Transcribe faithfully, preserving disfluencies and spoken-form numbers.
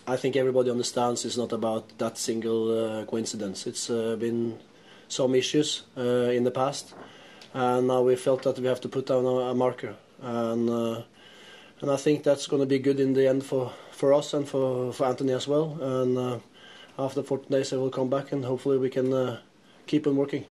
I think everybody understands it's not about that single uh, coincidence. It's uh, been some issues uh, in the past, and now we felt that we have to put down a, a marker, and uh, and I think that's going to be good in the end for, for us and for, for Anthony as well. And uh, after fourteen days, I will come back, and hopefully we can uh, keep on working.